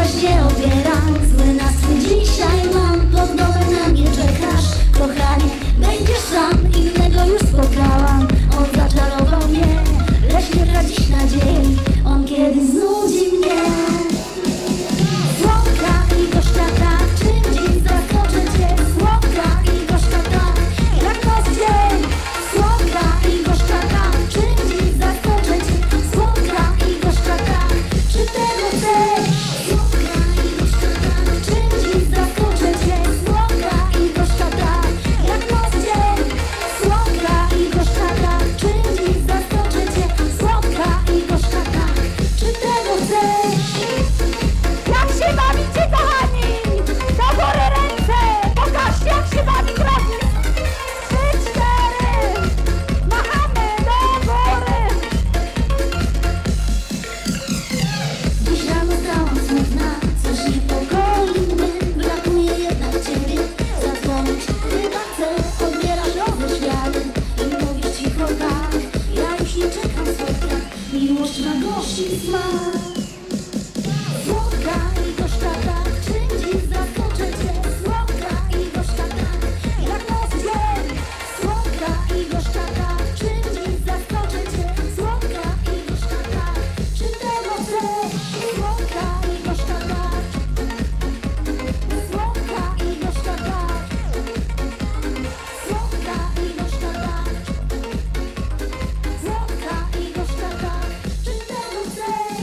się opieram, zły nastrój dzisiaj mam. Pod domem na mnie czekasz, kochanie, będziesz sam. Innego już spotkałam, on zaczarował mnie, lecz nie tra dziś nadziei, on kiedyś znudzi mnie. Słodka i gorzka tak, czym dziś zaskoczę cię. Słodka i gorzka tak, jak noc dzień. Słodka i gorzka tak, czym dziś zaskoczę cię. Słodka i gorzka tak, czy tego chcesz? Słodka i gorzka tak, czym dziś zaskoczę cię. Słodka i gorzka tak, jak noc dzień. Słodka i gorzka tak, czym dziś zaskoczę cię. Słodka i gorzka tak, czy tego chcesz? Jak się bawicie, kochani? Do góry ręce! Pokażcie, jak się bawi drogi! 3, 4! Machamy do góry! Dziś rano stałam smutna, coś niepokoi mnie. Brakuje jednak ciebie, zadzwonić chyba chcę. Odbierasz roześmiany i mówisz cicho tak. Ja już nie czekam słodka, miłość ma gorzki smak. Słodka i gorzka tak, czym dziś zaskoczę cię. Słodka i gorzka tak, jak noc dzień. Słodka i gorzka tak, czym dziś zaskoczę cię. Słodka i gorzka tak, czy tego chcesz? Słodka i gorzka tak. Słodka i gorzka tak. Słodka i gorzka tak. Słodka i gorzka tak, czy tego chcesz?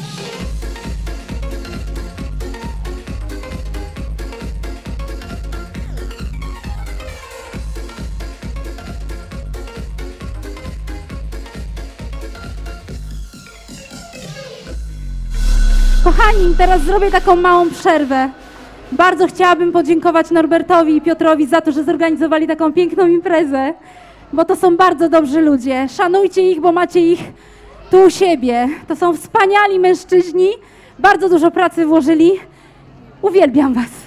Kochani, teraz zrobię taką małą przerwę. Bardzo chciałabym podziękować Norbertowi i Piotrowi za to, że zorganizowali taką piękną imprezę, bo to są bardzo dobrzy ludzie. Szanujcie ich, bo macie ich tu u siebie. To są wspaniali mężczyźni, bardzo dużo pracy włożyli. Uwielbiam was.